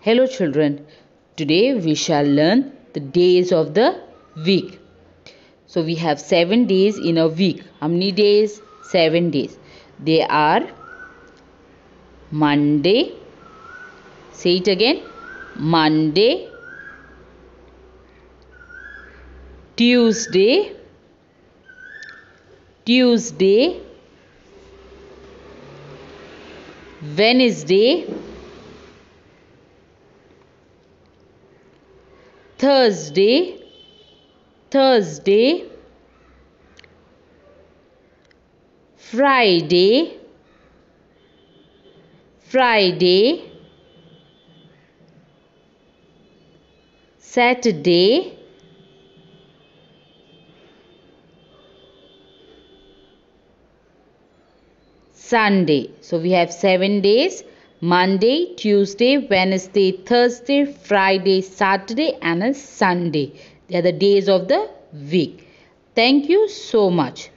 Hello children, today we shall learn the days of the week. So we have 7 days in a week. How many days? 7 days. They are Monday, say it again, Monday, Tuesday, Wednesday, Thursday, Friday, Saturday, Sunday. So we have 7 days: Monday, Tuesday, Wednesday, Thursday, Friday, Saturday and a Sunday. They are the days of the week. Thank you so much.